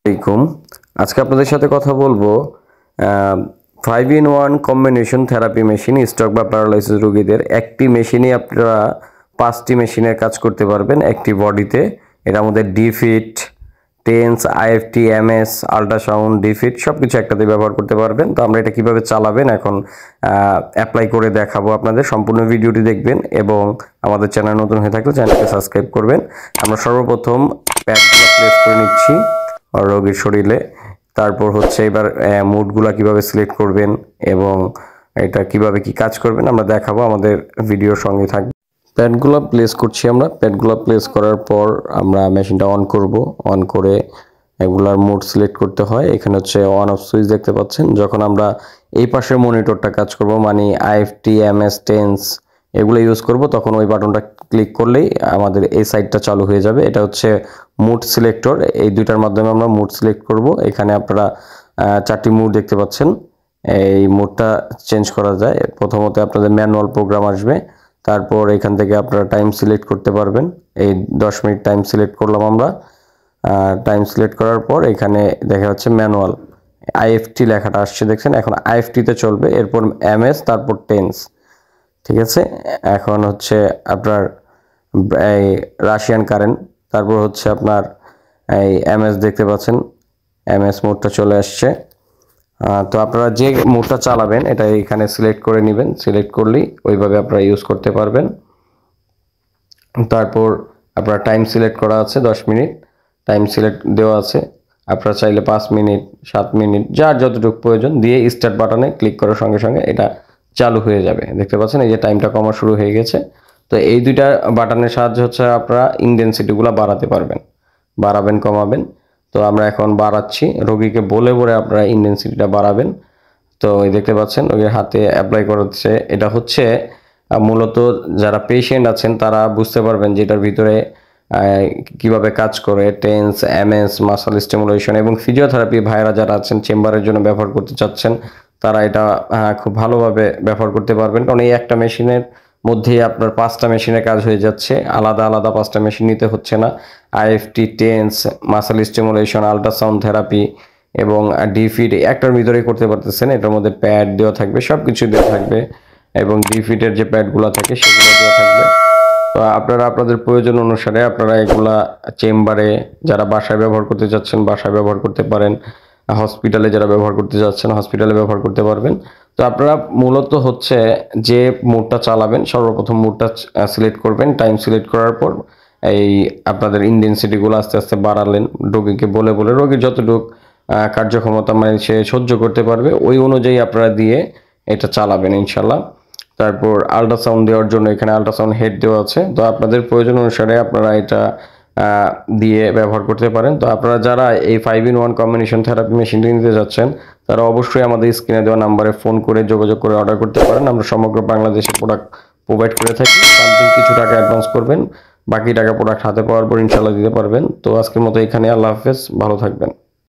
আসসালামাইকুম। আজকে আপনাদের সাথে কথা বলবো 5-in-1 combination therapy machine stroke বা প্যারালাইসিস রোগীদের। একটি মেশিনে আপনারা 5টি মেশিনের কাজ করতে পারবেন একটি বডিতে। এটার মধ্যে ডিফিট, টেন্স, আইএফটি, এমএস, আল্ট্রাসাউন্ড, ডিফিট সবকিছু একটাতে ব্যবহার করতে পারবেন। তো আমরা এটা কিভাবে চালাবেন এখন অ্যাপ্লাই করে দেখাবো আপনাদের। সম্পূর্ণ ভিডিওটি দেখবেন এবং আমাদের চ্যানেল নতুন হয়ে থাকলে চ্যানেলকে সাবস্ক্রাইব করবেন। আমরা সর্বপ্রথম প্যাডগুলো প্লেস করে নিচ্ছি রোগীর শরীরে। তারপর হচ্ছে এবার মুডগুলা কিভাবে সিলেক্ট করবেন এবং এটা কিভাবে কি কাজ করবেন আমরা দেখাবো, আমাদের ভিডিওর সঙ্গে থাকবে। প্যাডগুলো প্লেস করছি আমরা। প্যাডগুলো প্লেস করার পর আমরা মেশিনটা অন করব। অন করে এগুলার মুড সিলেক্ট করতে হয়। এখানে হচ্ছে অন অফ সুইচ দেখতে পাচ্ছেন। যখন আমরা এই পাশের মনিটরটা কাজ করব, মানে আইএফটি, এমএস, টেন্স এগুলো ইউজ করব, তখন ওই বাটনটা ক্লিক করলেই আমাদের এই সাইডটা চালু হয়ে যাবে। এটা হচ্ছে মুড সিলেক্টর। এই দুইটার মাধ্যমে আমরা মুড সিলেক্ট করব। এখানে আপনারা 4টি মুড দেখতে পাচ্ছেন। এই মুডটা চেঞ্জ করা যায়। প্রথমত আপনাদের ম্যানুয়াল প্রোগ্রাম আসবে, তারপর এখান থেকে আপনারা টাইম সিলেক্ট করতে পারবেন। এই 10 মিনিট টাইম সিলেক্ট করলাম আমরা। টাইম সিলেক্ট করার পর এখানে দেখা যাচ্ছে ম্যানুয়াল আইএফটি লেখাটা আসছে, দেখছেন। এখন আইএফটিতে চলবে, এরপর এমএস, তারপর টেন্স। ঠিক আছে। এখন হচ্ছে আপনার এই রাশিয়ান কারেন্ট, তারপর হচ্ছে আপনার এই এমএস দেখতে পাচ্ছেন, এমএস মোডটা চলে আসছে। তো আপনারা যে মোডটা চালাবেন এটা এখানে সিলেক্ট করে নেবেন। সিলেক্ট করলেই ওইভাবে আপনারা ইউজ করতে পারবেন। তারপর আপনার টাইম সিলেক্ট করা আছে 10 মিনিট, টাইম সিলেক্ট দেওয়া আছে। আপনারা চাইলে 5 মিনিট, 7 মিনিট, যার যতটুকু প্রয়োজন দিয়ে স্টার্ট বাটনে ক্লিক করার সঙ্গে সঙ্গে এটা চালু হয়ে যাবে। দেখতে পাচ্ছেন এই যে টাইমটা কমা শুরু হয়ে গেছে। তো এই দুইটা বাটনের সাহায্যে হচ্ছে আপনারা ইনটেনসিটিগুলো বাড়াতে পারবেন, বাড়াবেন কমাবেন। তো আমরা এখন বাড়াচ্ছি, রোগীকে বলে বলে আপনারা ইনটেনসিটিটা বাড়াবেন। তো দেখতে পাচ্ছেন রোগীর হাতে অ্যাপ্লাই করাচ্ছে। এটা হচ্ছে মূলত যারা পেশেন্ট আছেন তারা বুঝতে পারবেন যে এটার ভিতরে কিভাবে কাজ করে। টেন্স, এমএস, মাসল স্টিমুলেশন এবং ফিজিওথেরাপি ভাইরা যারা আছেন চেম্বারের জন্য ব্যবহার করতে চাচ্ছেন তারা এটা খুব ভালোভাবে ব্যবহার করতে পারবেন। কারণ এই একটা মেশিনের মধ্যেই আপনার 5টা মেশিনের কাজ হয়ে যাচ্ছে। আলাদা আলাদা 5টা মেশিন নিতে হচ্ছে না। IFT, TENS, muscle stimulation, ultrasound therapy এবং ডিফিট একটার ভিতরেই করতে পারতেছেন। এটার মধ্যে প্যাড দেওয়া থাকবে, সব কিছু দেওয়া থাকবে এবং ডিফিটের যে প্যাডগুলো থাকে সেগুলো দেওয়া থাকবে। তো আপনারা আপনাদের প্রয়োজন অনুসারে আপনারা এগুলা চেম্বারে, যারা বাসায় ব্যবহার করতে চাচ্ছেন বাসায় ব্যবহার করতে পারেন, হসপিটালে যারা ব্যবহার করতে যাচ্ছেন হসপিটালে ব্যবহার করতে পারবেন। তো আপনারা মূলত হচ্ছে যে মোডটা চালাবেন সর্বপ্রথম মুডটা সিলেক্ট করবেন। টাইম সিলেক্ট করার পর এই আপনাদের ইনটেনসিটিগুলো আস্তে আস্তে বাড়ালেন, রোগীকে বলে বলে। রোগীর যতটুকু কার্যক্ষমতা মানে সে সহ্য করতে পারবে ওই অনুযায়ী আপনারা দিয়ে এটা চালাবেন ইনশাল্লাহ। তারপর আল্ট্রাসাউন্ড দেওয়ার জন্য এখানে আল্ট্রাসাউন্ড হেড দেওয়া আছে। তো আপনাদের প্রয়োজন অনুসারে আপনারা এটা দিয়ে ব্যবহার করতে পারেন। তো আপনারা যারা এই 5-in-1 কম্বিনেশন থেরাপি মেশিনটি নিতে যাচ্ছেন তারা অবশ্যই আমাদের স্ক্রিনে দেওয়া নাম্বারে ফোন করে যোগাযোগ করে অর্ডার করতে পারেন। আমরা সমগ্র বাংলাদেশে প্রোডাক্ট প্রোভাইড করে থাকি। সামথিং কিছু টাকা অ্যাডভান্স করবেন, বাকি টাকা প্রোডাক্ট হাতে পাওয়ার পর ইনশাল্লাহ দিতে পারবেন। তো আজকের মতো এখানে, আল্লাহ হাফেজ, ভালো থাকবেন।